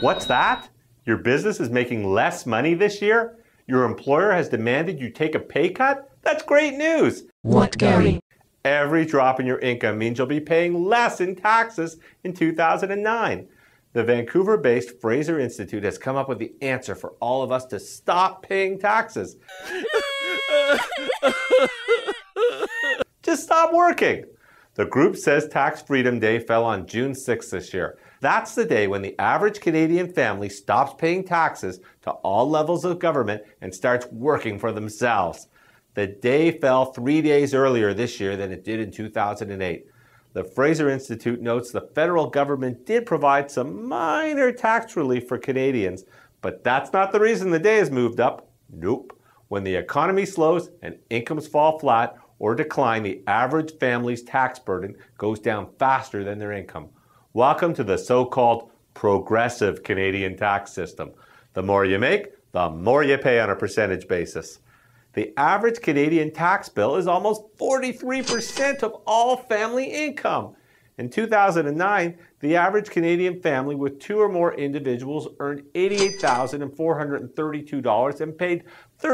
What's that? Your business is making less money this year? Your employer has demanded you take a pay cut? That's great news! What, Gary? Every drop in your income means you'll be paying less in taxes in 2009. The Vancouver-based Fraser Institute has come up with the answer for all of us to stop paying taxes. Just stop working. The group says Tax Freedom Day fell on June 6th this year. That's the day when the average Canadian family stops paying taxes to all levels of government and starts working for themselves. The day fell 3 days earlier this year than it did in 2008. The Fraser Institute notes the federal government did provide some minor tax relief for Canadians, but that's not the reason the day has moved up. Nope. When the economy slows and incomes fall flat or decline, the average family's tax burden goes down faster than their income. Welcome to the so-called progressive Canadian tax system. The more you make, the more you pay on a percentage basis. The average Canadian tax bill is almost 43% of all family income. In 2009, the average Canadian family with 2 or more individuals earned $88,432 and paid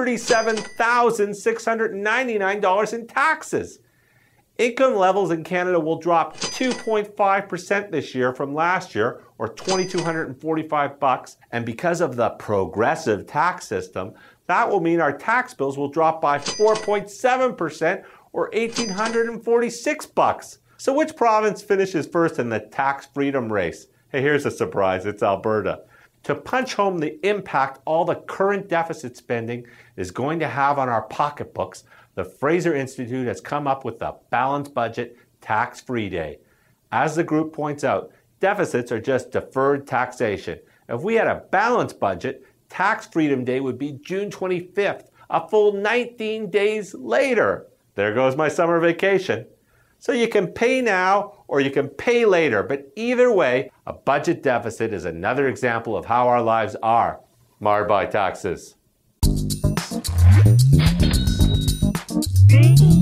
$37,699 in taxes. Income levels in Canada will drop 2.5% this year from last year, or $2,245, and because of the progressive tax system, that will mean our tax bills will drop by 4.7%, or $1,846. So which province finishes first in the tax freedom race? Hey, here's a surprise, it's Alberta. To punch home the impact all the current deficit spending is going to have on our pocketbooks, the Fraser Institute has come up with the Balanced Budget Tax-Free Day. As the group points out, deficits are just deferred taxation. If we had a balanced budget, Tax Freedom Day would be June 25th, a full 19 days later. There goes my summer vacation. So you can pay now or you can pay later, but either way, a budget deficit is another example of how our lives are marred by taxes.